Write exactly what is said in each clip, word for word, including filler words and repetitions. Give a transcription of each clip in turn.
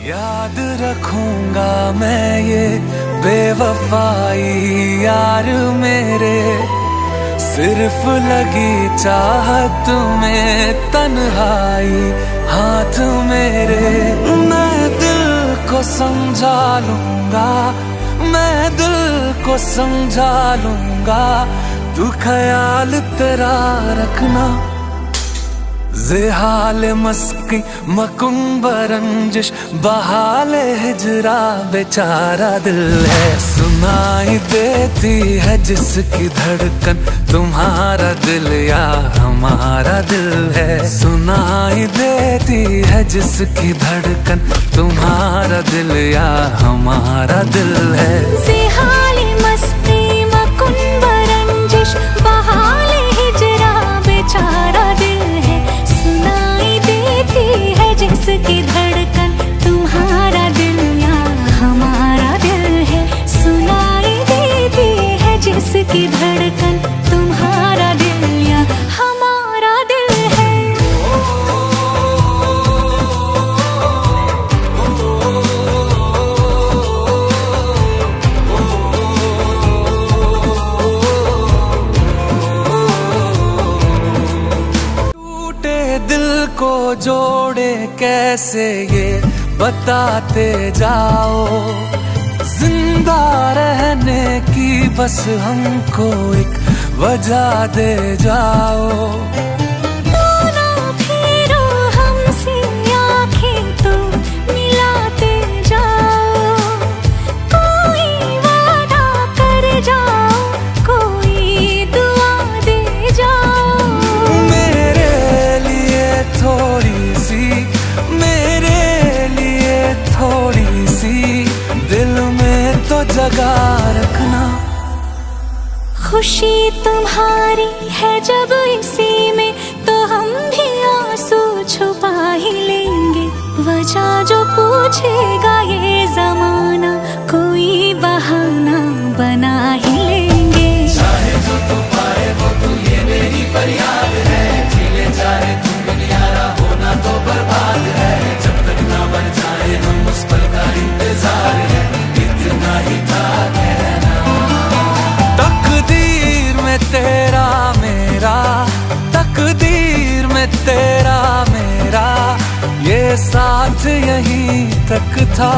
याद रखूंगा मैं ये बेवफाई यार मेरे, सिर्फ लगी चाहत में तन्हाई हाथ मेरे। मैं दिल को समझा लूंगा, मैं दिल को समझा लूंगा, तू ख्याल तेरा रखना। ज़िहाल मस्किन मकुम्बरंजिश बहाल हिजरा बेचारा दिल है। सुनाई देती है जिसकी धड़कन तुम्हारा दिल या हमारा दिल है। सुनाई देती है जिसकी धड़कन तुम्हारा दिल या हमारा दिल है। ज़िहाल मस्किन मकुम्बरंजिश बहाल हिजरा बेचारा दिल है। सुनाई देती है जिसकी धड़कन तुम्हारा दिल या हमारा दिल है। सुनाई देती है जिसकी धड़कन तुम्हारा दिल या हमारा दिल है। दिल को जोड़े कैसे ये बताते जाओ, जिंदा रहने की बस हमको एक वजह दे जाओ। ना फेरो हमसे आंखें तो मिलाते जाओ, कोई वादा कर जाओ, कोई दुआ दे जाओ। थोड़ी सी मेरे लिए थोड़ी सी दिल में तो जगह रखना। खुशी तुम्हारी है जब इसी में, तो हम भी आंसू छुपा ही लेंगे। वजह जो पूछेगा ये जमाना, कोई बहाना बना ही लेंगे। चाहे जो तू पाए वो तू, ये मेरी फरियाद है। जीले चाहे तू यारा, होना तो बर्बाद है। जब तक ना बन जाए हम उस पल का इंतजार है, इतना ही था कहना। तकदीर में तेरा मेरा, तकदीर में तेरा मेरा, ये साथ यहीं तक था।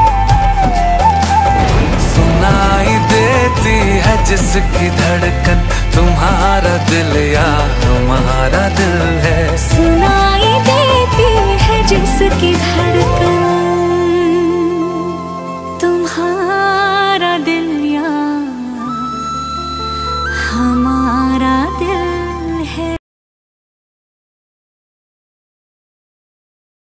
जिसकी धड़कन